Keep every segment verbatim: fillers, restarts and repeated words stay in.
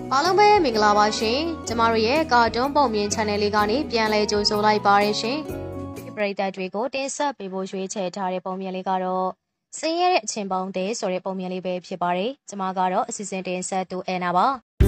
အားလုံးပဲမင်္ဂလာပါရှင်ကျမတို့ရဲ့ကာတွန်းပုံမြင် channel လေးကနေပြန်လည်ကြိုဆိုလိုက်ပါရရှင်ဒီပရိသတ်တွေကိုတင်ဆက်ပေးဖို့ရွေးချယ်ထားတဲ့ပုံမြင်လေးကတော့စင်ရတဲ့အချင်းပေါင်းတဲ့ဆိုတဲ့ပုံမြင်လေးပဲဖြစ်ပါတယ်ကျမကတော့အစီအစဉ်တင်ဆက်သူအန်နာပါ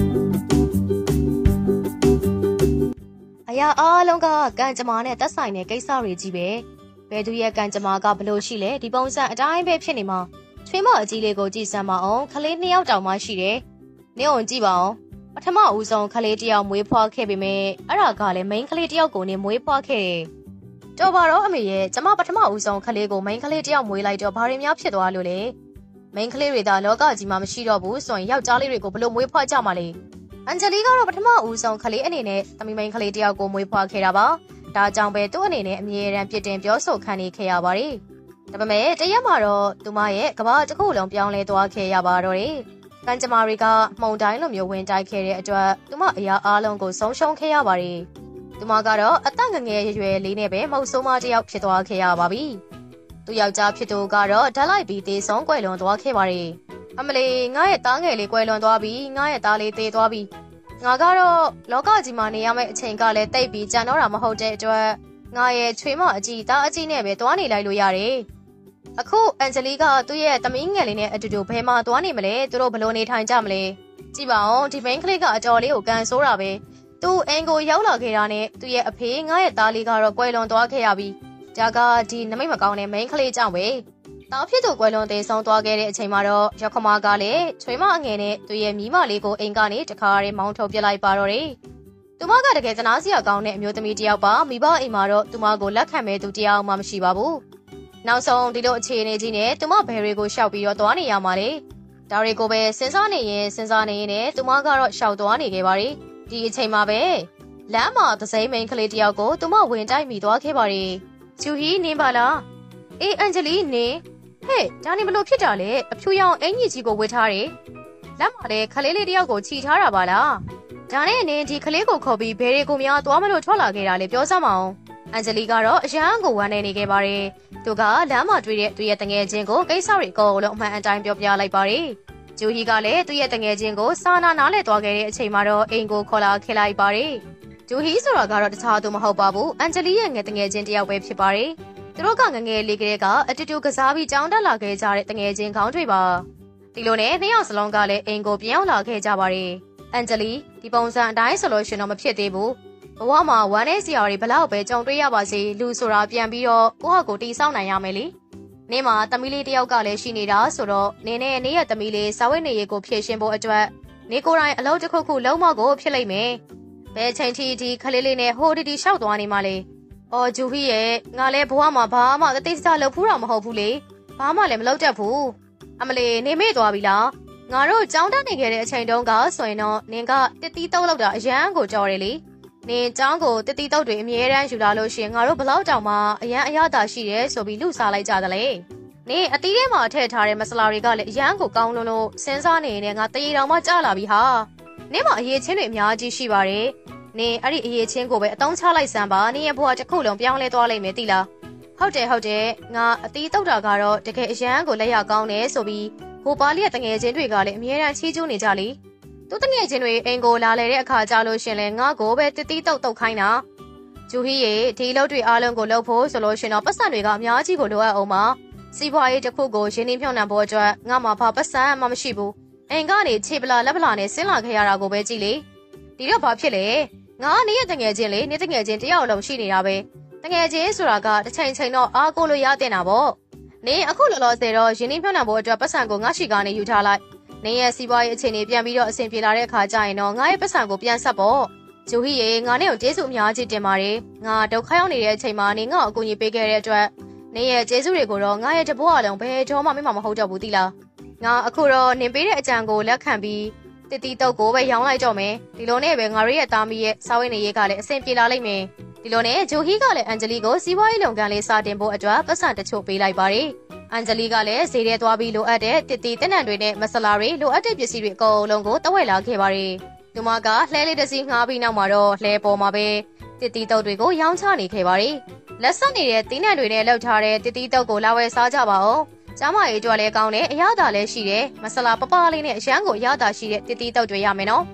အရာအားလုံးကကံကြမ္မာနဲ့သက်ဆိုင်တဲ့ကိစ္စတွေကြီးပဲဘယ်သူရဲ့ကံကြမ္မာကဘလို့ရှိလဲဒီပုံစံအတိုင်းပဲဖြစ်နေမှာချွေးမအကြီးလေးကိုကြည့်စမ်းပါအောင်ခလေးနှစ်ယောက်တောင်မှရှိတယ်နေအောင်ကြည့်ပါအောင်ပထမဦးဆုံးခလေးတယောက်မွေးဖွားခဲ့ပေမဲ့အဲ့ဒါကလည်း main ခလေးတယောက်ကိုနေမွေးဖွားခဲ့တယ်။တော်ပါတော့အမေရဲ့ကျမပထမဦးဆုံးခလေးကို main ခလေးတယောက်မွေးလိုက်တော့ဘာတွေများဖြစ်သွားလို့လဲ main ခလေးတွေသာလောကကြီးမှာမရှိတော့ဘူးဆိုရင်ယောက်ျားလေးတွေကိုဘလို့မွေးဖွားကြမှာလဲ။အန်ဂျလီကတော့ပထမဦးဆုံးခလေးအနေနဲ့သမီး main ခလေးတယောက်ကိုမွေးဖွားခဲ့တာပါ။ဒါကြောင့်ပဲသူ့အနေနဲ့အမြဲတမ်းပြစ်တင်ပြောဆိုခံနေခဲ့ရပါတယ်။ဒါပေမဲ့တရက်မှာတော့သူမရဲ့ကဘာတစ်ခုလုံးပြောင်းလဲသွားခဲ့ရပါတော့တယ်။ကံကြမ္မာတွေကမှုန်တိုင်းလိုမျိုးဝင်တိုက်ခဲ့တဲ့အတွက်သူမအရာအားလုံးကိုဆုံးရှုံးခဲ့ရပါတယ်။သူမကတော့အသက်ငငယ်ရွယ်လေးနဲ့ပဲမဟုတ်ဆိုးမတယောက်ဖြစ်သွားခဲ့ရပါပြီ။သူယောက်ျားဖြစ်သူကတော့ဓာတ်လိုက်ပြီးတေဆုံးကွယ်လွန်သွားခဲ့ပါတယ်။အမလီငါရဲ့သားငယ်လေးကွယ်လွန်သွားပြီးငါရဲ့သားလေးသေသွားပြီးငါကတော့လောကကြီးမှာနေရမယ့်အချိန်ကလည်းတိတ်ပြီးကြံတော့တာမဟုတ်တဲ့အတွက်ငါရဲ့ချွေးမအကြီးသားအကြီးနဲ့ပဲသွားနေလိုက်လို့ရတယ်။အခုအန်ဂျလီကသူ့ရဲ့သမီးငယ်လေးနဲ့အတူတူဘယ်မှာသွားနေမလဲသူတို့ဘလို့နေထိုင်ကြမလဲကြည့်ပါဦးဒီ main ကလေးကအတော်လေးကိုကန်ဆိုးတာပဲသူအင်ကိုရောက်လာခဲ့တာနဲ့သူ့ရဲ့အဖေငါရဲ့သားလေးကတော့ကွယ်လွန်သွားခဲ့ရပြီဒါကဒီနမိတ်မကောင်းတဲ့ main ကလေးကြောင့်ပဲတားဖြစ်သူကွယ်လွန်သေးဆုံးသွားခဲ့တဲ့အချိန်မှာတော့ရောက်ခမကလည်းချွေးမအငယ်နဲ့သူ့ရဲ့မိမလေးကိုအိမ်ကနေတခါရဲမောင်းထုတ်ပြလိုက်ပါတော့တယ်သူမကတကယ်သနာစရာကောင်းတဲ့အမျိုးသမီးတစ်ယောက်ပါမိဘအိမ်မှာတော့သူမကိုလက်ခံမဲ့သူတစ်ယောက်မှမရှိပါဘူးနောက်ဆုံးဒီလိုအခြေအနေကြီးနဲ့သူမဘယ်တွေကိုရှောက်ပြီးတော့သွားနေရမှာလဲဒါတွေကိုပဲစဉ်းစားနေရင်စဉ်းစားနေရင်နဲ့သူမကတော့ရှောက်သွားနေခဲ့ပါတယ်ဒီအချိန်မှာပဲလမ်းမှာသစိမ်းမိန်ကလေးတယောက်ကိုသူမဝင်တိုက်မိသွားခဲ့ပါတယ်ဂျူဟီနင်းပါလားအေးအန်ဂျလီနင်းဟဲ့ဒါနေဘလို့ဖြစ်တာလဲအဖြူရောင်အင်ကြီးကြီးကိုဝတ်ထားတယ်လမ်းမှာလည်းခလေးလေးတယောက်ကိုခြိထားတာပါလားဒါနဲ့နင်းဒီခလေးကိုခေါ်ပြီးဘယ်တွေကိုများသွားမလို့ထွက်လာခဲ့တာလဲပြောစမ်းမအောင်အန်ဂျလီကတော့အရန်ကိုဝမ်းနေနေခဲ့ပါတယ်သူကလမ်းမှာတွေ့တဲ့သူရဲ့တငယ်ချင်းကိုကိစ္စတွေအကုန်လုံးအမှန်အတိုင်းပြောပြလိုက်ပါတယ်ဂျူဟီကလည်းသူရဲ့တငယ်ချင်းကိုစာနာနားလဲသွားခဲ့တဲ့အချိန်မှာတော့အိမ်ကိုခေါ်လာခဲ့လိုက်ပါတယ်ဂျူဟီဆိုတာကတော့တခြားသူမဟုတ်ပါဘူးအန်ဂျလီရဲ့ငယ်တငယ်ချင်းတယောက်ပဲဖြစ်ပါတယ်သူတို့ကငငယ်လေးကလေးကအတူတူကစားပြီးကြောင်းတက်လာခဲ့ကြတဲ့တငယ်ချင်းခေါင်းတွေပါဒီလိုနဲ့နှစ်ယောက်စလုံးကလည်းအိမ်ကိုပြောင်းလာခဲ့ကြပါတယ်အန်ဂျလီဒီပုံစံအတိုင်းဆိုလို့ရှင်တော့မဖြစ်သေးဘူးဘဝမှာဝမ်းနဲ့စရာတွေဘလောက်ပဲကြုံတွေ့ရပါစေလူဆိုတာပြန်ပြီးတော့ကိုယ့်ဟာကိုယ်တီးဆောက်နိုင်ရမယ်လေနင်းမှာသမီးလေးတယောက်ကလည်းရှိနေတာဆိုတော့နင်းနဲ့နင်းရဲ့သမီးလေးစာဝတ်နေရေးကိုဖြည့်ရှင်းဖို့အတွက်နေကိုယ်တိုင်အလုပ်တစ်ခုခုလုံးမကိုဖြစ်လိမ့်မယ်ဘယ်ချိန်ထိဒီခလေးလေးနဲ့ဟိုတီတီရှောက်သွားနေမှလဲအော်ဂျူဟီရဲ့ငါလည်းဘဝမှာဘာမှအသေးစားလုပ်ဖူးတာမဟုတ်ဘူးလေဘာမှလည်းမလုပ်တတ်ဘူးအမလေးနေမေ့သွားပြီလားငါတို့ကြောင်းတက်နေခဲ့တဲ့အချိန်တုန်းကဆိုရင်တော့နင်းကတစ်တီးတုံးလောက်တာအရန်ကိုကြော်တယ်လေနင်เจ้าကိုတတိတုတ်တွေအမြဲတမ်းယူလာလို့ရှင်ငါတို့ဘလောက်တောင်မှအရန်အရသာရှိတယ်ဆိုပြီးလူစားလိုက်ကြတယ်လေနင်အတီးထဲမှာထည့်ထားတဲ့မဆလာတွေကလည်းအရန်ကိုကောင်းလို့လို့စဉ်းစားနေနေငါတရေတောင်မှကြာလာပြီဟာနင်မအရေးချင်းတွေအများကြီးရှိပါတယ်နင်အဲ့ဒီအရေးချင်းကိုပဲအတုံးချလိုက်စမ်းပါနင်ရဲ့ဘဝတစ်ခုလုံးပြောင်းလဲသွားလိမ့်မယ်သိလားဟုတ်တယ်ဟုတ်တယ်ငါအတီးတုတ်တာကတော့တကယ်အရန်ကိုလက်ရကောင်းတယ်ဆိုပြီးဟိုပါလီရဲ့တငယ်ချင်းတွေကလည်းအမြဲတမ်းချီးကျူးနေကြလေသူတငယ်ချင်းတွေအိမ်ကိုလာလေတဲ့အခါကြလို့ရှင်လဲငါ့ကိုပဲတတိတုတ်တုတ်ခိုင်းတာဂျူဟီရေဒီလောက်တွေအားလုံးကိုလှုပ်ဖို့ဆိုလို့ရှင်တော့ပတ်စံတွေကအများကြီးကိုလိုအပ်အောင်ပါစီးပွားရေးတစ်ခုကိုရင်းနှီးမြှုပ်နှံဖို့အတွက်ငါမှဘာပတ်စံမှမရှိဘူးအိမ်ကနေခြေပလာလက်ပလာနဲ့ဆင်းလာခဲ့ရတာကိုပဲကြည့်လေဒီတော့ဘာဖြစ်လဲငါနေရဲ့တငယ်ချင်းလေနေတငယ်ချင်းတယောက်လုံးရှိနေတာပဲတငယ်ချင်းဆိုတာကတစ်ချိန်ချိန်တော့အားကိုလို့ရတဲ့နာပေါ့နေအခုလောလောဆယ်တော့ရင်းနှီးမြှုပ်နှံဖို့အတွက်ပတ်စံကိုငါရှိကနေယူထားလိုက်နင်းရဲ့စီးပွားရေးအခြေအနေပြန်ပြီးတော့အဆင်ပြေလာတဲ့အခါကျရင်တော့ငါရဲ့ပတ်စံကိုပြန်ဆက်ပေါ့ဂျူဟီရေငါနဲ့ကိုကျေးဇူးအများကြီးတင်ပါတယ်ငါဒုက္ခရောက်နေတဲ့အချိန်မှာနင်းငါ့ကိုအကူအညီပေးခဲ့တဲ့အတွက်နင်းရဲ့ကျေးဇူးတွေကိုတော့ငါရဲ့တဘွားလုံးဘယ်တော့မှမမဟုတ်တော့ဘူးသီလားငါအခုတော့နင်းပေးတဲ့အကြံကိုလက်ခံပြီးတတိတုတ်ကိုပဲရောင်းလိုက်တော့မယ်ဒီလိုနဲ့ပဲငါရဲ့သားမီးရဲ့စာဝတ်နေရေးကလည်းအဆင်ပြေလာလိမ့်မယ်ဒီလိုနဲ့ဂျူဟီကလည်းအန်ဂျလီကိုစီးပွားရေးလုပ်ငန်းလေးစတင်ဖို့အတွက်ပတ်စံတချို့ပေးလိုက်ပါတယ်အန်ဂျလီကလည်းဈေးထဲသွားပြီးလိုအပ်တဲ့တစ်တီတက်နံတွေနဲ့မဆလာတွေလိုအပ်တဲ့ပစ္စည်းတွေအကုန်လုံးကိုတဝက်လာခဲ့ပါတယ်။သူမကလှဲလေးတစ်စီးငှားပြီးနောက်မှာတော့လှဲပေါ်မှာပဲတစ်တီတုတ်တွေကိုရောင်းချနေခဲ့ပါတယ်။လက်ဆက်နေတဲ့တင်းနံတွေနဲ့လှုပ်ထားတဲ့တစ်တီတုတ်ကိုလာဝယ်စားကြပါဦး။ကျမရဲ့အတွက်လည်းကောင်းတယ်အရသာလည်းရှိတယ်။မဆလာပပလေးနဲ့အရန်ကိုအရသာရှိတဲ့တစ်တီတုတ်တွေရမယ်နော်။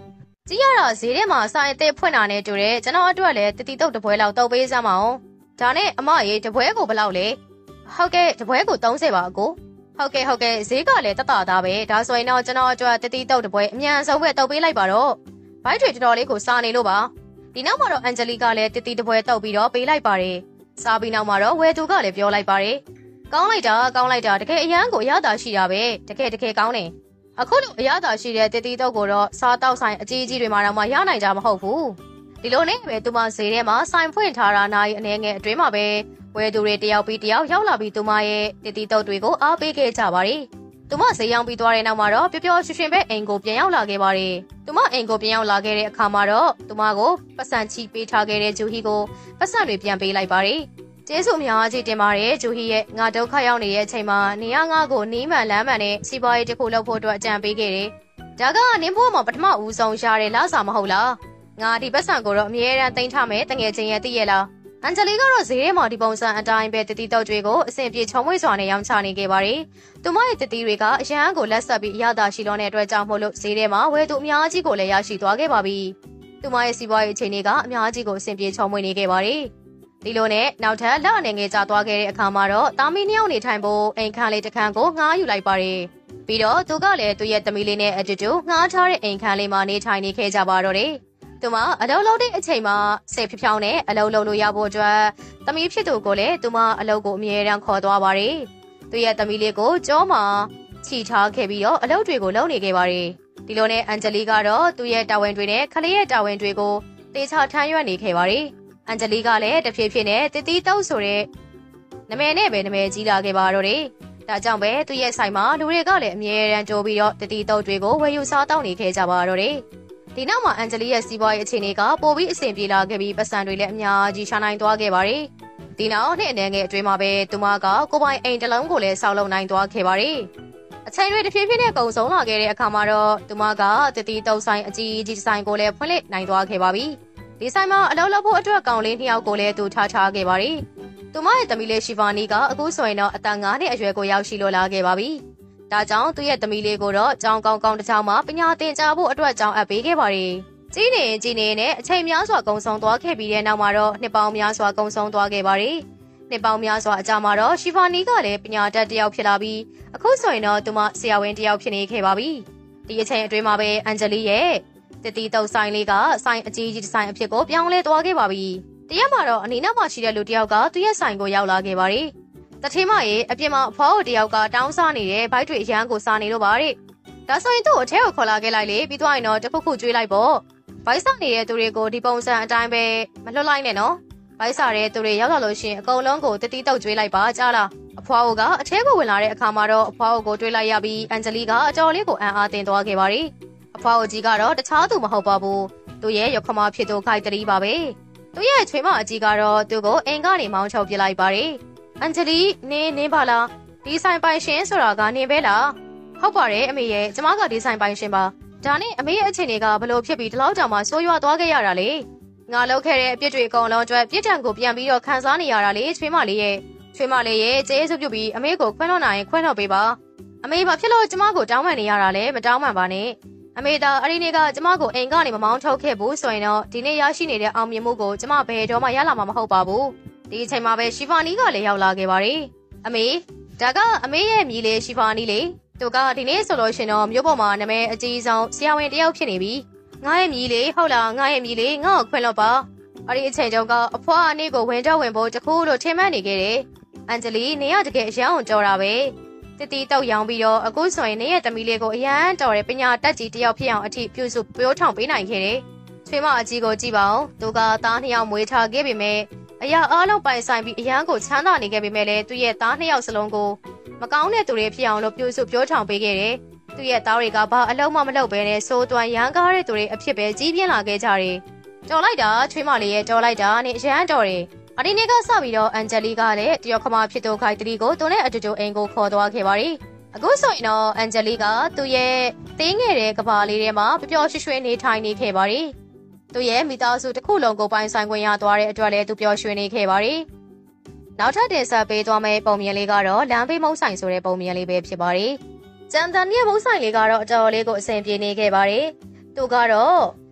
ကြည့်ရတော့ဈေးထဲမှာဆိုင်အသစ်ဖွင့်တာနဲ့တူတယ်ကျွန်တော်အတွက်လည်းတတိတုတ်တပွဲလောက်တုတ်ပေးစမ်းပါအောင်ဒါနဲ့အမရေတပွဲကိုဘယ်လောက်လဲဟုတ်ကဲ့တပွဲကိုသုံးဆယ်ပါအကိုဟုတ်ကဲ့ဟုတ်ကဲ့ဈေးကလည်းတတသားပဲဒါဆိုရင်တော့ကျွန်တော်အတွက်တတိတုတ်တပွဲအမြန်ဆုံးပဲတုတ်ပေးလိုက်ပါတော့ဘိုက်တွေတော်တော်လေးကိုစားနေလို့ပါဒီနောက်မှာတော့အန်ဂျလီကလည်းတတိတပွဲတုတ်ပြီးတော့ပေးလိုက်ပါတယ်စားပြီးနောက်မှာတော့ဝယ်သူကလည်းပြောလိုက်ပါတယ်ကောင်းလိုက်တာကောင်းလိုက်တာတကယ်အရန်ကိုအရသာရှိတာပဲတကယ်တကယ်ကောင်းတယ်အခုလိုအရသာရှိတဲ့တတိတုတ်ကိုတော့စားတောက်ဆိုင်အကြီးကြီးတွေမှာတော့မှရနိုင်ကြမဟုတ်ဘူးဒီလိုနဲ့ပဲသူမဈေးထဲမှာဆိုင်ဖွင့်ထားတာနိုင်အနေငယ်အတွင်းမှာပဲဝယ်သူတွေတယောက်ပြီးတယောက်ရောက်လာပြီးသူမရဲ့တတိတုတ်တွေကိုအားပေးခဲ့ကြပါတယ်သူမဈေးရောင်းပြီးသွားတဲ့နောက်မှာတော့ပျော်ပျော်ရွှင်ရွှင်ပဲအိမ်ကိုပြန်ရောက်လာခဲ့ပါတယ်သူမအိမ်ကိုပြန်ရောက်လာခဲ့တဲ့အခါမှာတော့သူမကိုပတ်စံချီပေးထားခဲ့တဲ့ဂျူဟီကိုပတ်စံတွေပြန်ပေးလိုက်ပါတယ်ကျေးဇူးအများကြီးတင်ပါတယ်ဂျူဟီရဲ့ငါဒုက္ခရောက်နေတဲ့အချိန်မှာနေရငါကိုနီးမှန်လမ်းမှန်နဲ့စီးပွားရေးတစ်ခုလုပ်ဖို့အတွက်အကြံပေးခဲ့တယ်ဒါကနင်းဖို့မှာပထမဦးဆုံးရတဲ့လားစာမဟုတ်လားငါဒီပတ်စံကိုတော့အမြဲတမ်းတင်ထားမယ်တငယ်ချင်းရဲ့သိရလားအန်ဂျလီကတော့ဈေးထဲမှာဒီပုံစံအတိုင်းပဲတတိတုတ်တွေကိုအဆင်ပြေချုံမွေ့စွာနဲ့ရောင်းချနေခဲ့ပါတယ်။သူမရဲ့တတိတွေကအရန်ကိုလက်ဆက်ပြီးအရသာရှိလောတဲ့အတွက်ကြောင့်မို့လို့ဈေးထဲမှာဝယ်သူအများကြီးကိုလည်းရရှိသွားခဲ့ပါပြီ။သူမရဲ့စီးပွားရေးအခြေအနေကအများကြီးကိုအဆင်ပြေချုံမွေ့နေခဲ့ပါတယ်။ဒီလိုနဲ့နောက်ထပ်လအနေငယ်ကြာသွားခဲ့တဲ့အခါမှာတော့တာမီနှစ်ယောက်နေထိုင်ဖို့အိမ်ခန်းလေးတစ်ခန်းကိုငှားယူလိုက်ပါတယ်။ပြီးတော့သူကလည်းသူ့ရဲ့သမီးလေးနဲ့အတူတူငှားထားတဲ့အိမ်ခန်းလေးမှာနေထိုင်နေခဲ့ကြပါတော့တယ်။သူမအလုံးလုံးတဲ့အချိန်မှာစိတ်ဖြောင်းနဲ့အလုံးလုံးလို့ရဖို့အတွက်သမီးဖြစ်သူကိုလည်းသူမအလုံးကိုအမြဲတမ်းခေါ်သွားပါတယ်။သူရဲ့သမီးလေးကိုကြောမှာချီထားခဲ့ပြီးတော့အလုံးတွေကိုလုံးနေခဲ့ပါတယ်။ဒီလိုနဲ့အန်ဂျလီကတော့သူ့ရဲ့တာဝန်တွေနဲ့ခလေးရဲ့တာဝန်တွေကိုတေချာထမ်းရွက်နေခဲ့ပါတယ်။အန်ဂျလီကလည်းတဖြည်းဖြည်းနဲ့တတိတုတ်ဆိုတဲ့နာမည်နဲ့ပဲနာမည်ကြီးလာခဲ့ပါတော့တယ်။ဒါကြောင့်ပဲသူ့ရဲ့ဆိုင်မှာလူတွေကလည်းအမြဲတမ်းကြိုးပြီးတော့တတိတုတ်တွေကိုဝယ်ယူစားတောင်းနေခဲ့ကြပါတော့တယ်။ဒီနောက်မှာအန်ဂျလီရဲ့စီးပွားရေးအခြေအနေကပိုပြီးအဆင်ပြေလာခဲ့ပြီးပတ်စံတွေလည်းအများကြီးရှာနိုင်သွားခဲ့ပါတယ်။ဒီနောက်နှစ်အနေငယ်အတွင်းမှာပဲသူမကကိုပိုင်အိမ်တစ်လုံးကိုလည်းဆောက်လုပ်နိုင်သွားခဲ့ပါတယ်။အချိန်တွေတစ်ဖြည်းဖြည်းနဲ့ကုန်ဆုံးလာခဲ့တဲ့အခါမှာတော့သူမကတတိတုတ်ဆိုင်အကြီးကြီးဆိုင်ကိုလည်းဖွင့်လှစ်နိုင်သွားခဲ့ပါပြီ။ဒီဆိုင်မှာအလုပ်လုပ်ဖို့အတွက်ကောင်လေးနှစ်ယောက်ကိုလည်းသူထားထားခဲ့ပါတယ်။သူမရဲ့သမီးလေးရှီဖာနီကအခုဆိုရင်တော့အသက်ငါးနှစ်အရွယ်ကိုရောက်ရှိလို့လာခဲ့ပါပြီ။ဒါကြောင့်သူ့ရဲ့သမီးလေးကိုတော့ကြောင်ကောင်းကောင်းတစ်ချောင်းမှာပညာသင်ကြားဖို့အတွက်ကြောင်းအပ်ပေးခဲ့ပါတယ်။ကြီးနေကြီးနေနဲ့အချိန်များစွာကုန်ဆုံးသွားခဲ့ပြီးတဲ့နောက်မှာတော့နှစ်ပေါင်းများစွာကုန်ဆုံးသွားခဲ့ပါတယ်။နှစ်ပေါင်းများစွာအကြာမှာတော့ရှီဖာနီကလည်းပညာတတ်တစ်ယောက်ဖြစ်လာပြီးအခုဆိုရင်တော့သူမဆရာဝန်တစ်ယောက်ဖြစ်နေခဲ့ပါပြီ။ဒီအချိန်အတွင်းမှာပဲအန်ဂျလီရဲ့တတိတုတ်ဆိုင်လေးကဆိုင်အကြီးကြီးတစ်ဆိုင်အဖြစ်ကိုပြောင်းလဲသွားခဲ့ပါပြီ။တရက်မှာတော့အနီးနားမှာရှိတဲ့လူတစ်ယောက်ကသူ့ရဲ့ဆိုင်ကိုရောက်လာခဲ့ပါတယ်။တထင်းမရဲ့အပြင်မှာအဖွားကိုတယောက်ကတောင်းစားနေတဲ့ဘိုက်တွေအရန်ကိုစားနေလို့ပါတဲ့ဒါဆိုရင်သူ့ကိုအထဲကိုခေါ်လာခဲ့လိုက်လေပြီးသွားရင်တော့တခုခုကျွေးလိုက်ပေါ့ဘိုက်စားနေတဲ့သူတွေကိုဒီပုံစံအတိုင်းပဲမလွတ်လိုက်နဲ့နော်ဘိုက်စားတဲ့သူတွေရောက်လာလို့ရှိရင်အကုန်လုံးကိုတတိတုတ်ကျွေးလိုက်ပါကြားလားအဖွားကအထဲကိုဝင်လာတဲ့အခါမှာတော့အဖွားကိုတွေးလိုက်ရပြီးအန်ဂျလီကအတော်လေးကိုအံ့အားသင့်သွားခဲ့ပါတယ်အဖွားကြီးကတော့တခြားသူမဟုတ်ပါဘူးသူရဲ့ရခမဖြစ်သူခိုက်တရီပါပဲသူရဲ့ချွေးမအကြီးကတော့သူကိုအိမ်ကနေမောင်းချုပ်ပြလိုက်ပါတယ်အန်ဂျလီနင်းနင်းပါလားဒီဆိုင်ပိုင်ရှင်ဆိုတာကနင်းပဲလားဟုတ်ပါတယ်အမေရဲ့ကျမကဒီဆိုင်ပိုင်ရှင်ပါဒါနဲ့အမေရဲ့အခြေအနေကဘလို့ဖြစ်ပြီးဒီလောက်တောင်မှဆိုးရွားသွားခဲ့ရတာလေငါလုပ်ခဲ့တဲ့အပြစ်တွေအကုန်လုံးအတွက်ပြစ်ဒဏ်ကိုပြန်ပြီးတော့ခံစားနေရတာလေချွေးမလေးရဲ့ချွေးမလေးရဲ့ကျေးဇူးပြုပြီးအမေကိုခွင့်လွှတ်နိုင်ခွင့်လွှတ်ပေးပါအမေဘာဖြစ်လို့ကျမကိုတောင်းပန်နေရတာလဲမတောင်းပန်ပါနဲ့အမေသာအဲ့ဒီနေ့ကကျမကိုအိမ်ကနေမမောင်းထုတ်ခဲ့ဘူးဆိုရင်တော့ဒီနေ့ရရှိနေတဲ့အောင်မြင်မှုကိုကျမဘယ်တော့မှရလာမှာမဟုတ်ပါဘူးဒီအချိန်မှာပဲရှီဖာနီကလည်းရောက်လာခဲ့ပါတယ်အမေဒါကအမေရဲ့မြည်လေးရှီဖာနီလေသူကဒီနေ့ဆိုလို့ရှင်တော့မြို့ပေါ်မှာနာမည်အကြီးဆုံးဆရာဝန်တယောက်ဖြစ်နေပြီငါရဲ့မြည်လေးဟုတ်လားငါရဲ့မြည်လေးငါ့ကိုခွင့်လွှတ်ပါအဲ့ဒီအချိန်တုန်းကအဖွားအနည်းကိုဝင်တော့ဝင်ဖို့တခုလို့ထင်မှတ်နေခဲ့တယ်အန်ဂျလီနေရတကယ်အရန်အောင်ကြော်တာပဲတတိတောက်ရောင်ပြီးတော့အခုဆိုရင်နေရဲ့သမီးလေးကိုအရန်တော်တဲ့ပညာတတ်ကြီးတယောက်ဖြစ်အောင်အထိပြုစုပြောထောင်ပေးနိုင်ခဲ့တယ်ချွေးမအကြီးကိုကြည့်ပါဦးသူကသားနှစ်ယောက်မွေးထားခဲ့ပေမဲ့အရာအားလုံးပိုင်ဆိုင်ပြီးအရန်ကိုချမ်းသာနေခဲ့ပေမဲ့လည်းသူ့ရဲ့သားနှစ်ယောက်စလုံးကိုမကောင်းတဲ့သူတွေဖြစ်အောင်လို့ပြုစုပြောထောင်ပေးခဲ့တယ်။သူ့ရဲ့သားတွေကဘာအလုံးမမလုပ်ဘဲနဲ့စိုးသွမ်းရန်ကားတဲ့သူတွေအဖြစ်ပဲကြီးပြင်းလာခဲ့ကြတယ်။တော်လိုက်တာချွေးမလေးရဲ့တော်လိုက်တာနဲ့အရန်တော်တယ်။အဒီနေ့ကစပြီးတော့အန်ဂျလီကလည်းတယောက်ခမဖြစ်သူခိုင်တရီကိုသူနဲ့အတူတူအိမ်ကိုခေါ်သွားခဲ့ပါတယ်။အခုဆိုရင်တော့အန်ဂျလီကသူ့ရဲ့တင်းငယ်တဲ့ကဘာလေးထဲမှာပျော်ပျော်ရွှင်ရွှင်နေထိုင်နေခဲ့ပါတယ်။သူရဲ့မိသားစုတစ်ခုလုံးကိုပိုင်ဆိုင်ခွင့်ရသွားတဲ့အတွက်လည်းသူပျော်ရွှင်နေခဲ့ပါတယ်။နောက်ထပ်တင်ဆက်ပေးသွားမယ့်ပုံမြင်လေးကတော့လမ်းဘေးမုံဆိုင်ဆိုတဲ့ပုံမြင်လေးပဲဖြစ်ပါတယ်။ကျန်တန်ရဲ့မုံဆိုင်လေးကတော့အတော်လေးကိုအဆင်ပြေနေခဲ့ပါတယ်။သူကတော့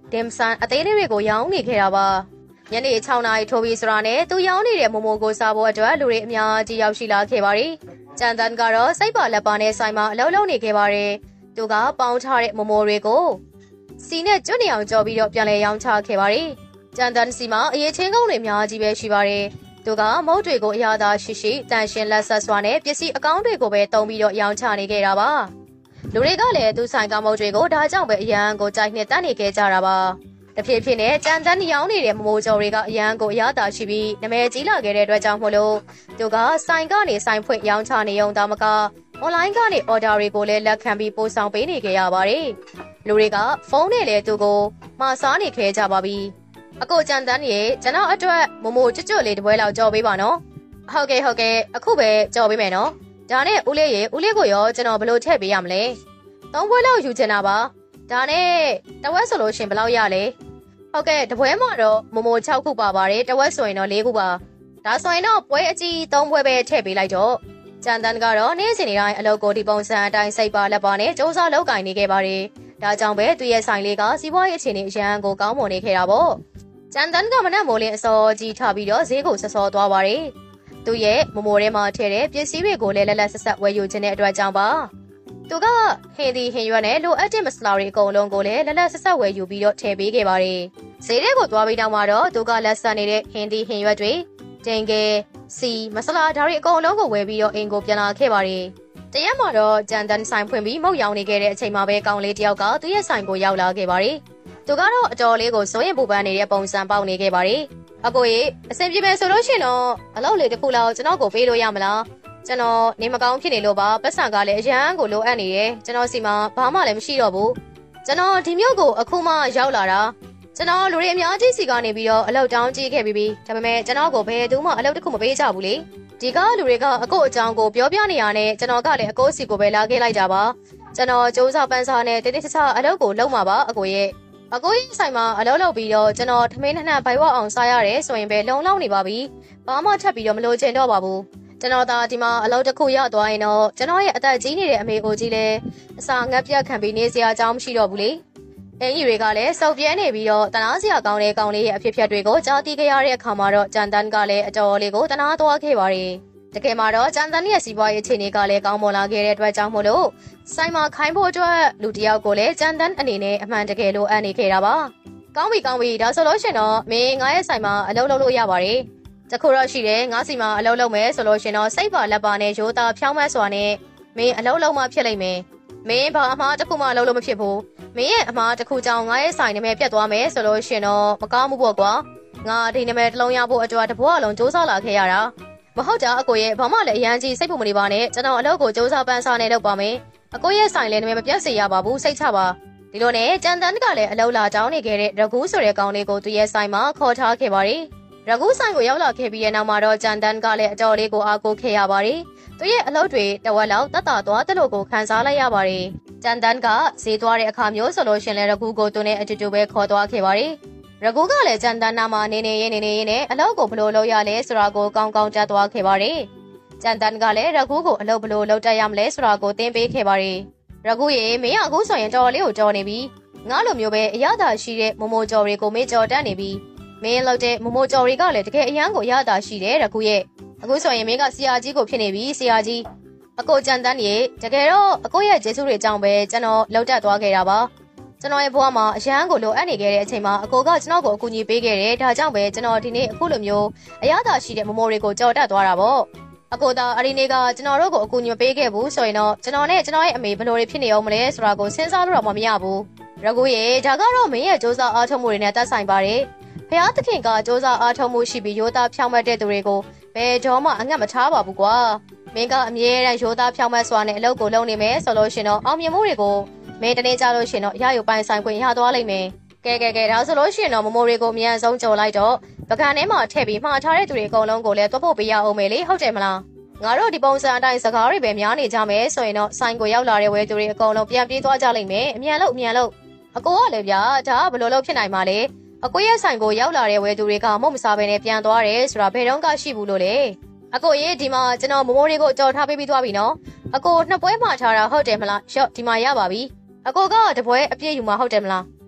dim san အသေးလေးတွေကိုရောင်းနေခဲ့တာပါညနေ၆နာရီထိုးပြီးဆိုတာနဲ့သူရောင်းနေတဲ့မိုမိုကိုစားဖို့အတွက်လူတွေအများကြီးရောက်ရှိလာခဲ့ပါတယ်ကျန်တန်ကတော့စိတ်ပါလက်ပါနဲ့ဆိုင်မှာအလုံးလုံးနေခဲ့ပါတယ်သူကပေါင်းထားတဲ့မိုမိုတွေကိုစီနဲ့ကျွတ်နေအောင်ကြော်ပြီးတော့ပြန်လဲရောင်းချခဲ့ပါတယ်ကျန်တန်စီမှာအရေးချင်းကောင်းတွေအများကြီးပဲရှိပါတယ်သူကမုတ်တွေကိုအရာသာရှိရှိတန်ရှင်းလက်ဆက်စွာနဲ့ပစ္စည်းအကောင်းတွေကိုပဲတုံးပြီးတော့ရောင်းချနေခဲ့တာပါလူတွေကလည်းသူဆိုင်ကမုတ်တွေကိုဒါကြောင့်ပဲအရန်ကိုကြိုက်နှစ်တက်နေခဲ့ကြတာပါတဖြည်းဖြည်းနဲ့ကြံတန်းရောင်းနေတဲ့မမိုကျော်တွေကအရန်ကိုအရသာရှိပြီးနာမည်ကြီးလာခဲ့တဲ့အတွက်ကြောင့်မို့လို့သူကဆိုင်ကနေဆိုင်ဖွင့်ရောင်းချနေုံသားမကအွန်လိုင်းကနေအော်ဒါတွေကိုလည်းလက်ခံပြီးပို့ဆောင်ပေးနေကြရပါတယ်လူတွေကဖုန်းနဲ့လည်းသူကိုမှာစားနေခဲ့ကြပါပြီအကိုကြံတန်းရဲ့ကျွန်တော်အတွက်မမိုကျွတ်ကျွတ်လေးတစ်ပွဲလောက်ကြော်ပေးပါနော်ဟုတ်ကဲ့ဟုတ်ကဲ့အခုပဲကြော်ပေးမယ်နော်ဒါနဲ့ဦးလေးရေဦးလေးကိုရောကျွန်တော်ဘယ်လိုထည့်ပေးရမလဲသုံးပွဲလောက်ယူချင်တာပါဒါနဲ့တဝက်ဆိုလို့ရှင်ဘယ်လောက်ရလဲဟုတ်ကဲ့တပွဲမှာတော့မမို၆ခုပါပါတယ်တဝက်ဆိုရင်တော့၄ခုပါဒါဆိုရင်တော့ပွဲအကြီး၃ပွဲပဲထည့်ပေးလိုက်တော့ကျန်တန်ကတော့နေ့စဉ်နေ့တိုင်းအလုပ်ကိုဒီပုံစံအတိုင်းစိတ်ပါလက်ပါနဲ့စူးစမ်းလုပ်ကင်နေခဲ့ပါတယ်ဒါကြောင့်ပဲသူရဲ့ဆိုင်လေးကစီးပွားရေးအခြေအနေအရန်ကိုကောင်းမွန်နေခဲ့တာပေါ့ကျန်တန်ကမနက်မိုးလင်းအစောကြီးထားပြီးတော့ဈေးကိုဆော့ဆော့သွားပါတယ်သူရဲ့မမိုထဲမှာထည့်တဲ့ပစ္စည်းတွေကိုလည်းလက်လက်ဆက်ဆက်ဝယ်ယူခြင်းတဲ့အတွက်ကြောင့်ပါသူကဟင်းဒီဟင်းရွက်နဲ့လိုအပ်တဲ့မစလာတွေအကုန်လုံးကိုလည်းလက်လက်ဆက်ဆက်ဝယ်ယူပြီးတော့ထည့်ပေးခဲ့ပါတယ်ဈေးတွေကိုသွားပြီးတော့မှတော့သူကလက်ဆက်နေတဲ့ဟင်းဒီဟင်းရွက်တွေတင်ကဲစီမစလာဓာတ်တွေအကုန်လုံးကိုဝယ်ပြီးတော့အင်ကိုပြန်လာခဲ့ပါတယ်တရက်မှာတော့ဂျန်တန်ဆိုင်ဖွင့်ပြီးမုတ်ရောင်နေခဲ့တဲ့အချိန်မှာပဲကောင်လေးတယောက်ကသူ့ရဲ့ဆိုင်ကိုရောက်လာခဲ့ပါတယ်သူကတော့အတော်လေးကိုစိုးရင်ပူပန်နေတဲ့ပုံစံပေါက်နေခဲ့ပါတယ်အကိုကြီးအဆင်ပြေမယ်ဆိုလို့ရှိရင်တော့အလုပ်လေးတစ်ခုလောက်ကျွန်တော်ကိုပေးလို့ရမလားကျွန်တော်နေမကောင်းဖြစ်နေလို့ပါပတ်စံကလည်းအရန်ကိုလိုအပ်နေတယ်ကျွန်တော်စီမှာဘာမှလည်းမရှိတော့ဘူးကျွန်တော်ဒီမြို့ကိုအခုမှရောက်လာတာကျွန်တော်လူတွေအများကြီးစီကနေပြီးတော့အလုပ်တောင်းကြည့်ခဲ့ပြီးပြီဒါပေမဲ့ကျွန်တော်ကိုဘယ်သူမှအလုပ်တစ်ခုမပေးကြဘူးလေဒီကလူတွေကအကိုအကြောင်းကိုပြောပြနေရတဲ့ကျွန်တော်ကလည်းအကိုစီကိုပဲလာခဲ့လိုက်တာပါကျွန်တော်စူးစမ်းပန်းစားနဲ့တိတိကျကျအလုပ်ကိုလုပ်မှာပါအကိုရဲ့အကိုကြီးဆိုင်မှာအလုပ်လုပ်ပြီးတော့ကျွန်တော်ထမင်းနှနှဘိုင်ဝအောင်စားရတယ်ဆိုရင်ပဲလုံလောက်နေပါပြီဘာမှထပ်ပြီးတော့မလိုချင်တော့ပါဘူးကျွန်တော်သာဒီမှာအလုပ်တစ်ခုရသွားရင်တော့ကျွန်တော်ရဲ့အသက်ကြီးနေတဲ့အမေကိုကြီးလည်းအစာငတ်ပြတ်ခံပြီးနေစရာအကြောင်းမရှိတော့ဘူးလေအင်ကြီးတွေကလည်းစုပ်ပြဲနေပြီးတော့တနာစရာကောင်းတဲ့ကောင်လေးရဲ့အဖြစ်အပျက်တွေကိုကြားသိခဲ့ရတဲ့အခါမှာတော့ဂျန်တန်ကလည်းအတော်လေးကိုတနာသွားခဲ့ပါတယ်တကယ်မှာတော့ဂျန်တန်ရဲ့စီးပွားရေးအခြေအနေကလည်းကောင်းမွန်လာခဲ့တဲ့အတွက်ကြောင့်မို့လို့ဆိုင်မှာခိုင်းဖို့အတွက်လူတယောက်ကိုလည်းဂျန်တန်အနေနဲ့အမှန်တကယ်လိုအပ်နေခဲ့တာပါကောင်းပြီကောင်းပြီဒါဆိုလို့ရှင်တော့မင်းငါရဲ့ဆိုင်မှာအလုပ်လုပ်လို့ရပါတယ်တခုတော့ရှိတယ်ငါစီမှာအလုပ်လုပ်မယ်ဆိုလို့ရှင်တော့စိတ်ပါလက်ပါနဲ့ရိုးသားဖြောင်းမတ်စွာနဲ့မင်းအလုပ်လုပ်မှဖြစ်လိမ့်မယ်မင်းဘာအမှားတစ်ခုမှလုပ်လို့မဖြစ်ဘူးမင်းရဲ့အမှားတစ်ခုကြောင့်ငါရဲ့ဆိုင်နာမည်ပြတ်သွားမယ်ဆိုလို့ရှင်တော့မကောင်းဘူးပေါ့ကွာငါဒီနာမည်တစ်လုံးရဖို့အတွက်တဘွားလုံးစူးစမ်းလာခဲ့ရတာမဟုတ်ကြအကိုရဲ့ဘာမှလည်းအရန်ကြီးစိတ်ဖို့မနေပါနဲ့ကျွန်တော်အလုပ်ကိုစူးစမ်းပန်းစားနေလုပ်ပါမယ်အကိုရဲ့ဆိုင်လည်းနာမည်မပြတ်စေရပါဘူးစိတ်ချပါဒီလိုနဲ့ကြံတန်းကလည်းအလုပ်လာတောင်းနေခဲ့တဲ့ရကူးဆိုတဲ့ကောင်လေးကိုသူရဲ့ဆိုင်မှာခေါ်ထားခဲ့ပါတယ်ရကူးဆိုင်ကိုရောက်လာခဲ့ပြီးတဲ့နောက်မှာတော့ကြံတန်းကလည်းအတော်လေးကိုအားကိုးခဲ့ရပါတယ်သူရဲ့အလုပ်တွေတဝက်လောက်တတ်တာသွားတလို့ကိုခန်းစားလိုက်ရပါတယ်ကြံတန်းကဈေးသွားတဲ့အခါမျိုးဆိုလို့ရှင်လည်းရကူးကိုသူနဲ့အတူတူပဲခေါ်သွားခဲ့ပါတယ်ရကူးကလည်းကြံတန်းနာမှာနေနေရင်းနေနေရင်းနဲ့အလုပ်ကိုဘလို့လုပ်ရလဲဆိုတာကိုကောင်းကောင်းကြားသွားခဲ့ပါတယ်ကြံတန်းကလည်းရကူးကိုအလုပ်ဘလို့လုပ်တတ်ရမလဲဆိုတာကိုသင်ပေးခဲ့ပါတယ်ရကူးရေမင်းအခုဆိုရင်တော်လေးကိုကြော်နေပြီငါလိုမျိုးပဲအရသာရှိတဲ့မမိုကြော်တွေကိုမေးကြော်တတ်နေပြီမင်းလောက်တဲ့မမိုကြော်တွေကလည်းတကယ်အရန်ကိုအရသာရှိတယ်ရကူးရဲ့အခုဆိုရင်မင်းကဆရာကြီးကိုဖြစ်နေပြီဆရာကြီးအကိုကြံတန်းရေတကယ်တော့အကိုရဲ့ကျေးဇူးတွေအကြောင်းပဲကျွန်တော်လောက်တက်သွားခဲ့တာပါကျွန်တော်ရဲ့ဘဝမှာအရန်ကိုလိုအပ်နေခဲ့တဲ့အချိန်မှာအကိုကကျွန်တော်ကိုအကူအညီပေးခဲ့တယ်ဒါကြောင့်ပဲကျွန်တော်ဒီနေ့အခုလိုမျိုးအရသာရှိတဲ့မမိုတွေကိုကြော်တက်သွားတာပေါ့အကိုသားအရီနေကကျွန်တော်တို့ကိုအကူအညီပေးခဲ့ဘူးဆိုရင်တော့ကျွန်တော်နဲ့ကျွန်တော်ရဲ့အမေဘယ်လိုတွေဖြစ်နေအောင်မလဲဆိုတာကိုစဉ်းစားလို့တော့မရဘူးရကူရေဒါကတော့မင်းရဲ့စူးစမ်းအားထုတ်မှုတွေနဲ့သက်ဆိုင်ပါတယ်ဖះသခင်ကစူးစမ်းအားထုတ်မှုရှိပြီးရိုးသားဖြောင်းမတ်တဲ့သူတွေကိုဘယ်တော့မှအငတ်မထားပါဘူးကွာမင်းကအမြဲတမ်းရိုးသားဖြောင်းမတ်စွာနဲ့အလုပ်ကိုလုပ်နေမယ်ဆိုလို့ရှင်တော့အောင်မြင်မှုတွေကိုမင်းတနေ့ကြလို့ရှင်တော့ရရုပ်ပိုင်းဆိုင်ခွင့်ရသွားလိမ့်မယ်ကဲကဲကဲဒါဆိုလို့ရှင်တော့မမိုတွေကိုအမြန်ဆုံးကြော်လိုက်တော့ပကံထဲမှာထည့်ပြီးမှားထားတဲ့သူတွေအကုန်လုံးကိုလည်းတွတ်ဖို့ပေးရအောင်မယ်လေဟုတ်တယ်မလားငါတို့ဒီပုံစံအတိုင်းစကားတွေပဲများနေကြမယ်ဆိုရင်တော့ဆိုင်ကိုရောက်လာတဲ့ဝဲသူတွေအကုန်လုံးပြန်ပြေးသွားကြလိမ့်မယ်အမြန်လို့အမြန်လို့အကိုကလည်းဗျာဒါကဘယ်လိုလုပ်ဖြစ်နိုင်မှာလဲအကိုရဲ့ဆိုင်ကိုရောက်လာတဲ့ဝဲသူတွေကမုတ်မစားဘဲနဲ့ပြန်သွားတယ်ဆိုတာဘယ်တော့မှရှိဘူးလို့လေအကိုရေဒီမှာကျွန်တော်မမိုးတွေကိုကြော်ထားပေးပြီးသွားပြီနော်အကိုနှစ်ပွဲမှာထားတာဟုတ်တယ်မလားရော့ဒီမှာရပါပြီအကိုကတပွဲအပြည့်ယူမှာဟုတ်တယ်မလား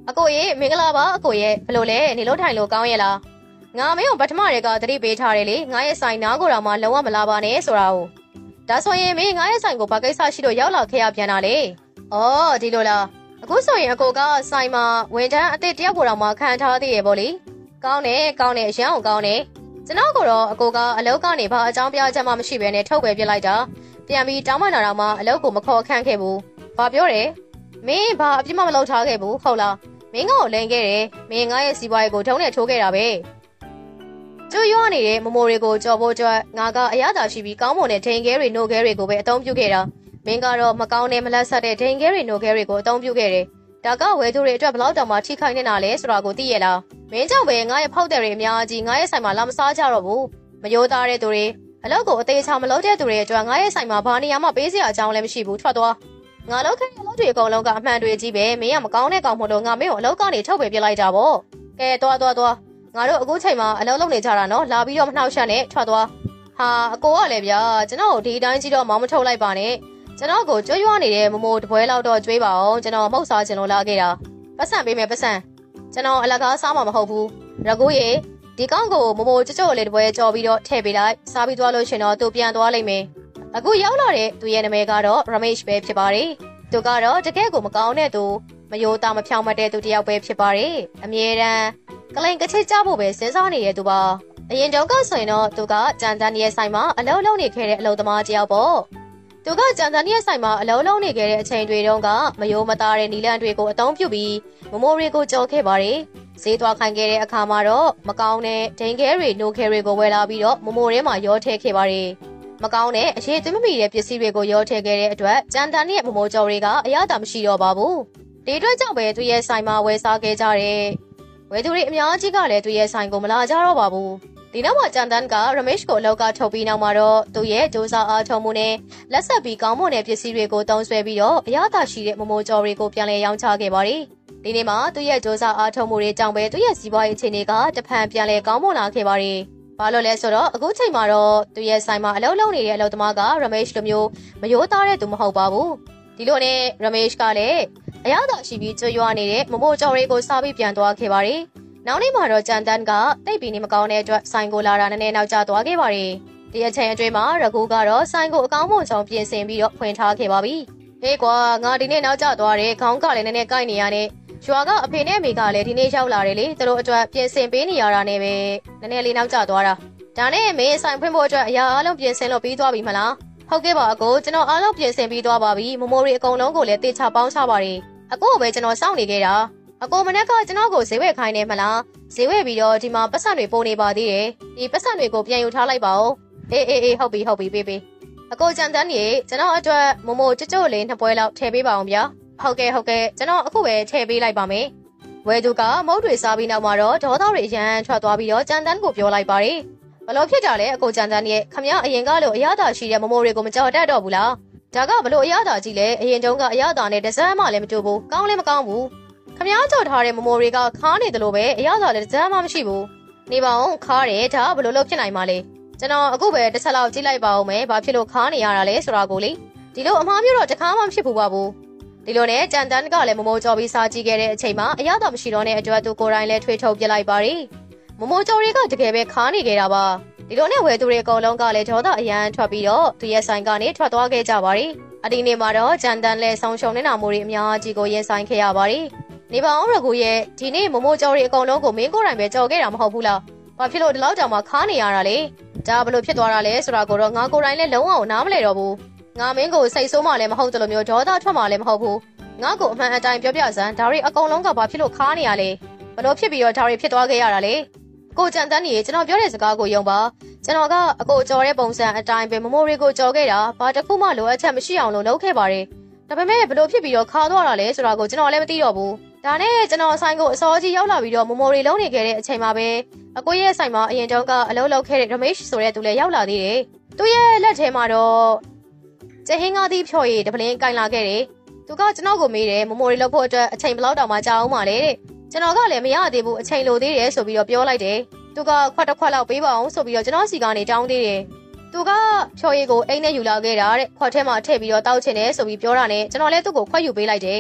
အကိုရေမင်္ဂလာပါအကိုရေဘလို့လဲနေလို့ထိုင်လို့ကောင်းရဲ့လားငါမင်းကိုပထမတည်းကသတိပေးထားတယ်လေငါရဲ့ဆိုင်နားကိုတော့မှလုံးဝမလာပါနဲ့ဆိုတာကိုဒါဆိုရင်မင်းငါရဲ့ဆိုင်ကိုဘာကိစ္စရှိလို့ရောက်လာခဲ့ရပြန်တာလေအော်ဒီလိုလားအခုဆိုရင်အကိုကဆိုင်မှာဝန်ထမ်းအစ်စ်တယောက်ကိုတော့မှခံထားသေးရဲ့ပေါ့လေကောင်းတယ်ကောင်းတယ်အရန်ကိုကောင်းတယ်ကျွန်တော်ကတော့အကိုကအလုပ်ကနေဘာအကြောင်းပြချက်မှမရှိဘဲနဲ့ထုတ်ပဲပြလိုက်တာပြန်ပြီးတောင်းပန်တာတော့မှအလုပ်ကိုမခေါ်ခန့်ခဲ့ဘူးဘာပြောတယ်မင်းဘာအပြစ်မှမလုပ်ထားခဲ့ဘူးဟုတ်လားမင်းကိုလိန်ခဲ့တယ်မင်းငါရဲ့စီးပွားရေးကိုထုံးနဲ့ထိုးခဲ့တာပဲကျွတ်ရွာနေတဲ့မမိုတွေကိုကြော်ဖို့အတွက်ငါကအရသာရှိပြီးကောင်းမွန်တဲ့ဒိန်ခဲတွေနိုခဲတွေကိုပဲအသုံးပြုခဲ့တာမင်းကတော့မကောင်းတဲ့မလက်ဆက်တဲ့ဒိန်ခဲတွေနိုခဲတွေကိုအသုံးပြုခဲ့တယ်ဒါကဝဲသူတွေအတွက်ဘလောက်တောင်မှထိခိုက်နေတာလဲဆိုတာကိုသိရလားမင်းကြောင့်ပဲငါရဲ့ဖောက်တဲ့တွေအများကြီးငါရဲ့ဆိုင်မှာလာမစားကြတော့ဘူးမယိုးသားတဲ့သူတွေအလုပ်ကိုအသေးချာမလုပ်တဲ့သူတွေအတွက်ငါရဲ့ဆိုင်မှာဘာနေရာမှပေးစရာအကြောင်းလည်းမရှိဘူးထွက်သွားငါလောက်ခဲ့တဲ့အလုပ်တွေအကုန်လုံးကအမှန်တွေကြီးပဲမင်းကမကောင်းတဲ့ကောင်မို့လို့ငါမင်းကိုအလုပ်ကနေထုတ်ပဲပြလိုက်တာပေါ့ကဲသွားသွားသွားငါတို့အခုချိန်မှာအလုပ်လုပ်နေကြတာနော်လာပြီးတော့မနှောက်ယှက်နဲ့ထွက်သွားဟာအကိုကလည်းဗျာကျွန်တော်ဒီတိုင်းကြီးတော့မောင်းမထုတ်လိုက်ပါနဲ့ကျွန်တော်ကိုကြွရွာနေတဲ့မမိုတပွဲလောက်တော့ကျွေးပါအောင်ကျွန်တော်မဟုတ်စားချင်လို့လာခဲ့တာပတ်စံပေးမယ်ပတ်စံကျွန်တော်အလကားစားမှာမဟုတ်ဘူးရကူရေဒီကောင်ကိုမမိုကြွကြွလေးတပွဲကြော်ပြီးတော့ထည့်ပေးလိုက်စားပြီးသွားလို့ရှင်တော့သူပြန်သွားလိမ့်မယ်အခုရောက်လာတဲ့သူရဲ့နာမည်ကတော့ Ramesh ပဲဖြစ်ပါတယ်သူကတော့တကယ်ကိုမကောင်းတဲ့သူမယိုးသားမဖြောင်းမတဲ့သူတယောက်ပဲဖြစ်ပါတယ်အမြဲတမ်းကလိန်ကချစ်ကြဖို့ပဲစဉ်းစားနေတဲ့သူပါအရင်တုန်းကဆိုရင်တော့သူကကြံတန်းရဲ့ဆိုင်မှာအလုံးလုံးနေခဲ့တဲ့အလုပ်သမားတယောက်ပေါ့သူကကြံတန်းရဲ့ဆိုင်မှာအလုံးလုံးနေခဲ့တဲ့အချိန်တွေတုန်းကမယိုးမသားတဲ့နီလန်တွေကိုအသုံးပြုပြီးမမိုရီကိုကြော်ခဲ့ပါတယ်ဈေးသွားခိုင်းခဲ့တဲ့အခါမှာတော့မကောင်းတဲ့ဒိန်ခဲတွေနိုခဲတွေကိုဝယ်လာပြီးတော့မမိုထဲမှာရောထည့်ခဲ့ပါတယ်မကောင်းတဲ့အရေးသွင်းမမီတဲ့ပစ္စည်းတွေကိုရောထည့်ခဲ့တဲ့အတွက်ကြံတန်းရဲ့မမိုကြော်တွေကအရသာမရှိတော့ပါဘူးဒီအတွက်ကြောင့်ပဲသူရဲ့ဆိုင်မှာဝယ်စားခဲ့ကြတယ်ဝယ်သူတွေအများကြီးကလည်းသူရဲ့ဆိုင်ကိုမလာကြတော့ပါဘူးဒီနောက်မှာကြံတန်းက Ramesh ကိုအလောက်ကထုတ်ပြီးနောက်မှာတော့သူရဲ့ဒိုးစားအားထုတ်မှုနဲ့လက်ဆက်ပြီးကောင်းမွန်တဲ့ပစ္စည်းတွေကိုတုံးဆွဲပြီးတော့အရသာရှိတဲ့မမိုကြော်တွေကိုပြန်လည်ရောင်းချခဲ့ပါတယ်ဒီနေ့မှာသူရဲ့ဒိုးစားအားထုတ်မှုတွေကြောင့်ပဲသူရဲ့စီးပွားရေးအခြေအနေကတဖန်ပြန်လည်ကောင်းမွန်လာခဲ့ပါတယ်ဘာလို့လဲဆိုတော့အခုချိန်မှာတော့သူရဲ့ဆိုင်မှာအလုပ်လုပ်နေတဲ့အလုပ်သမားက Ramesh လိုမျိုးမယိုးသားတဲ့သူမဟုတ်ပါဘူးဒီလိုနဲ့ Ramesh ကလည်းအရသာရှိပြီးကြွရွာနေတဲ့မမိုကြော်တွေကိုစားပြီးပြန်သွားခဲ့ပါတယ်နောက်နေ့မှာတော့ကြံတန်းကတိတ်ပြီးနေမကောင်းတဲ့အတွက်ဆိုင်ကိုလာတာနည်းနည်းနောက်ကျသွားခဲ့ပါတယ်ဒီအချိန်အတွင်းမှာရကူကတော့ဆိုင်ကိုအကောင်းမွန်ဆုံးပြင်ဆင်ပြီးတော့ဖွင့်ထားခဲ့ပါပြီဟေးကွာငါဒီနေ့နောက်ကျသွားတယ်ခေါင်းကလည်းနည်းနည်းကိုက်နေရတဲ့ရွာကအဖေနဲ့အမေကလည်းဒီနေ့ရောက်လာတယ်လေသူတို့အတွက်ပြင်ဆင်ပေးနေရတာနဲ့ပဲနည်းနည်းလေးနောက်ကျသွားတာဒါနဲ့မင်းဆိုင်ဖွင့်ဖို့အတွက်အရာအလုံးပြင်ဆင်လို့ပြီးသွားပြီမလားဟုတ်ကဲ့ပါအကိုကျွန်တော်အားလုံးပြင်ဆင်ပြီးသွားပါပြီမမိုရီအကုန်လုံးကိုလည်းတေချာပေါင်းချပါတယ်အကိုပဲကျွန်တော်စောင့်နေခဲ့တာအကိုမနေ့ကကျွန်တော်ကိုဈေးဝယ်ခိုင်းနေမလားဈေးဝယ်ပြီးတော့ဒီမှာပတ်စံတွေပို့နေပါသေးတယ်ဒီပတ်စံတွေကိုပြန်ယူထားလိုက်ပါဦးအေးအေးအေးဟုတ်ပြီဟုတ်ပြီပေးပေးအကိုကြံတန်းကြီးကျွန်တော်အတွက်မမိုကြွကြွလေးနှစ်ပွဲလောက်ထည့်ပေးပါအောင်ဗျာဟုတ်ကဲ့ဟုတ်ကဲ့ကျွန်တော်အခုပဲထည့်ပေးလိုက်ပါမယ်ဝယ်သူကမုတ်တွေစားပြီးနောက်မှာတော့ဒေါသတွေရမ်းထွက်သွားပြီးတော့ကြံတန်းကိုပြောလိုက်ပါတယ်ဘလို့ဖြစ်တာလဲအကိုကြံတန်းကြီးခမရအရင်ကလို့အရသာရှိတဲ့မမိုတွေကိုမကြောက်တတ်တော့ဘူးလားဒါကဘလို့အရသာကြီးလဲအရင်တုန်းကအရသာနဲ့ဒဇမ်းမှလည်းမတူဘူးကောင်းလည်းမကောင်းဘူးခမည်းကြော်ထားတဲ့မမိုတွေကခါးနေတယ်လို့ပဲအရသာလည်းဒဇမ်းမှမရှိဘူးနေပါအောင်ခါးတယ်ဒါဘလို့လို့ဖြစ်နိုင်မှာလဲကျွန်တော်အခုပဲတစ်ချက်လောက်ကြည့်လိုက်ပါဦးမယ်ဘာဖြစ်လို့ခါးနေရတာလဲဆိုတာကိုလေဒီလိုအမှားမျိုးတော့တခါမှမဖြစ်ဘူးပါဘူးဒီလိုနဲ့ကြံတန်းကလည်းမမိုကြော်ပြီးစားကြည့်ခဲ့တဲ့အချိန်မှာအရသာမရှိတော့တဲ့အတွက်သူကိုယ်တိုင်လည်းထွေးထုတ်ပြလိုက်ပါတယ်မမိုကြော်တွေကတကယ်ပဲခါးနေခဲ့တာပါဒီလိုနဲ့ဝယ်သူတွေအကုန်လုံးကလည်းဒေါသအရန်ထွက်ပြီးတော့သူရဲ့ဆိုင်ကနေထွက်သွားခဲ့ကြပါတယ်အဒီနေ့မှာတော့ကြံတန်းလည်းဆောင်းရှုံနေတာမိုးတွေအများကြီးကိုရင်ဆိုင်ခဲ့ရပါတယ်နေပါအောင်ရကူရဲ့ဒီနေ့မမိုကြော်တွေအကုန်လုံးကိုမင်းကိုယ်တိုင်ပဲကြော်ခဲ့တာမဟုတ်ဘူးလားဘာဖြစ်လို့ဒီလောက်တောင်မှခါးနေရတာလဲဒါဘလို့ဖြစ်သွားတာလဲဆိုတာကိုတော့ငါကိုယ်တိုင်လည်းလုံးဝနားမလဲတော့ဘူးငါမင်းကိုစိတ်ဆိုးမှလည်းမဟုတ်တယ်လို့မျိုးဒေါသထွက်မှလည်းမဟုတ်ဘူးငါ့ကိုအမှန်အတိုင်းပြောပြစမ်းဒါတွေအကုန်လုံးကဘာဖြစ်လို့ခါးနေရလဲဘလို့ဖြစ်ပြီးတော့ဒါတွေဖြစ်သွားခဲ့ရတာလဲအကိုကြံတန်းကြီးကျွန်တော်ပြောတဲ့စကားကိုယုံပါကျွန်တော်ကအကိုကြော်တဲ့ပုံစံအတိုင်းပဲမမိုရီကိုကြော်ခဲ့တာဘာတစ်ခုမှလိုအပ်ချက်မရှိအောင်လို့လုပ်ခဲ့ပါတယ်ဒါပေမဲ့ဘလို့ဖြစ်ပြီးတော့ခါသွားတာလဲဆိုတာကိုကျွန်တော်လည်းမသိတော့ဘူးဒါနဲ့ကျွန်တော်ဆိုင်ကိုအစောကြီးရောက်လာပြီးတော့မမိုရီလုံးနေခဲ့တဲ့အချိန်မှာပဲအကိုရဲ့ဆိုင်မှာအရင်တုန်းကအလုပ်လုပ်ခဲ့တဲ့ Ramesh ဆိုတဲ့သူလည်းရောက်လာသေးတယ်သူရဲ့လက်ထဲမှာတော့ကျဟင်းကားသီးဖြော်ရည်တပလင်းကင်လာခဲ့တယ်သူကကျွန်တော်ကိုမေးတယ်မမိုရီလုပ်ဖို့အတွက်အချိန်ဘယ်လောက်တောင်မှကြာအောင်ပါလဲတဲ့ကျွန်တော်ကလည်းမရသေးဘူးအချိန်လိုသေးတယ်ဆိုပြီးတော့ပြောလိုက်တယ်သူကခွက်တစ်ခွက်လောက်ပေးပါအောင်ဆိုပြီးတော့ကျွန်တော်စီကနေတောင်းသေးတယ်သူကဖြော်ရည်ကိုအိမ်နဲ့ယူလာခဲ့တာတဲ့ခွက်ထဲမှာထည့်ပြီးတော့တောက်ချင်တယ်ဆိုပြီးပြောတာနဲ့ကျွန်တော်လည်းသူ့ကိုခွက်ယူပေးလိုက်တယ်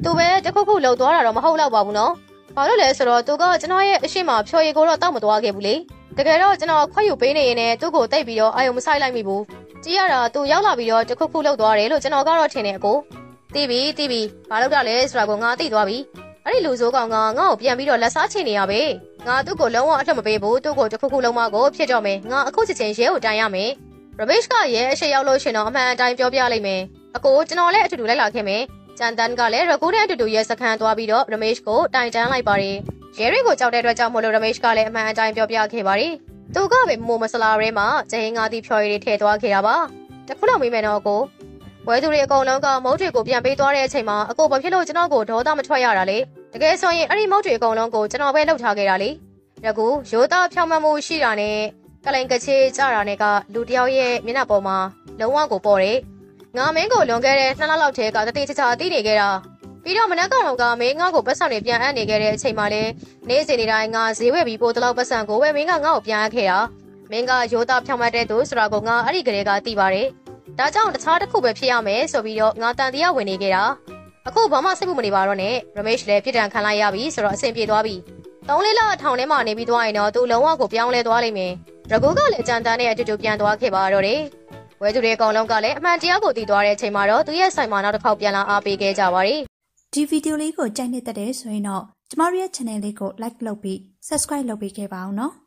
သူပဲတခုခုလှုပ်သွားတာတော့မဟုတ်တော့ပါဘူးနော်ဘာလို့လဲဆိုတော့သူကကျွန်တော်ရဲ့အရှိမဖြော်ရည်ကိုတော့တောက်မသွားခဲ့ဘူးလေတကယ်တော့ကျွန်တော်ခွက်ယူပေးနေရင်လည်းသူ့ကိုတိတ်ပြီးတော့အာယုံမဆိုင်လိုက်မိဘူးကြည့်ရတာသူရောက်လာပြီးတော့တခုခုလှုပ်သွားတယ်လို့ကျွန်တော်ကတော့ထင်တယ်အကိုတီးပြီးတီးပြီးဘာလုပ်တာလဲဆိုတာကိုငါသိသွားပြီအဲ့ဒီလူဆိုးကောင်ကငါ့ကိုပြန်ပြီးတော့လက်စားချင်နေရပဲငါသူ့ကိုလုံးဝအထက်မပေးဘူးသူ့ကိုတခုခုလုံးမကိုဖြစ်တော့မယ်ငါအခုချက်ချင်းရဲကိုတိုင်ရမယ်ရမေ့ကရဲအရှိရောက်လို့ရှင်တော့အမှန်အတိုင်းပြောပြလိုက်မယ်အကိုကျွန်တော်လည်းအတူတူလိုက်လာခဲ့မယ်ကျန်တန်ကလည်းရကူတဲ့အတူတူရဲစခန်းသွားပြီးတော့ရမေ့ကိုတိုင်တန်းလိုက်ပါတယ်ရဲတွေကိုကြောက်တဲ့အတွက်ကြောင့်မို့လို့ရမေ့ကလည်းအမှန်အတိုင်းပြောပြခဲ့ပါတယ်သူကပဲမိုမဆလာရဲမှာဂျဟင်းငါးသီးဖြော်ရည်တွေထည့်သွားခဲ့တာပါတခုလောက်မေးမယ်နော်အကိုဝဲသူတွေအကုန်လုံးကမုတ်တွေကိုပြန်ပေးသွားတဲ့အချိန်မှာအကိုဘာဖြစ်လို့ကျွန်တော်ကိုဒေါသမထွက်ရတာလဲတကယ်ဆိုရင်အဲ့ဒီမုတ်တွေအကုန်လုံးကိုကျွန်တော်ပဲလှုပ်ထားခဲ့တာလေရကူရိုးသားဖြောင်းမှန်မှုရှိတာနဲ့ကလိုင်ကချေးကြတာနဲ့ကလူတယောက်ရဲ့မျက်နှာပေါ်မှာလုံးဝကိုပေါ်တယ်ငါမင်းကိုလွန်ခဲ့တဲ့နှစ်လလောက်တည်းကတတိချာချာသိနေခဲ့တာပြီးတော့မနက်ကတော့ကမင်းငါ့ကိုပတ်စံတွေပြန်အပ်နေခဲ့တဲ့အချိန်မှာလဲနေ့စဉ်နေ့တိုင်းငါဈေးဝယ်ပြီးပို့တလောက်ပတ်စံကိုပဲမင်းကငါ့ကိုပြန်အပ်ခဲ့တာမင်းကရိုးသားဖြောင်းမှန်တဲ့သူဆိုတာကိုငါအဲ့ဒီကလေးကသိပါတယ်ဒါကြောင့်တခြားတစ်ခုပဲဖြစ်ရမယ်ဆိုပြီးတော့ငါတန်တရားဝင်နေခဲ့တာအခုဘာမှစိတ်မှုမနေပါတော့နဲ့ရမေ့လည်းပြစ်ဒဏ်ခံလိုက်ရပြီဆိုတော့အဆင်ပြေသွားပြီသုံးလေးလအထောင်ထဲမှာနေပြီးသွားရင်တော့သူလုံးဝကိုပြောင်းလဲသွားလိမ့်မယ်ရကူကလည်းအကြံတန်းနဲ့အတူတူပြန်သွားခဲ့ပါတော့တယ်ဝဲသူတွေအကောင်လုံးကလည်းအမှန်တရားကိုသိသွားတဲ့အချိန်မှာတော့သူရဲ့ဆိုင်မှာနောက်တစ်ခေါက်ပြန်လာအားပေးခဲ့ကြပါတယ်ဒီဗီဒီယိုလေးကိုကြိုက်နေတဲ့ဆိုရင်တော့ကျမတို့ရဲ့ channel လေးကို like လုပ်ပြီး subscribe လုပ်ပေးခဲ့ပါအောင်နော်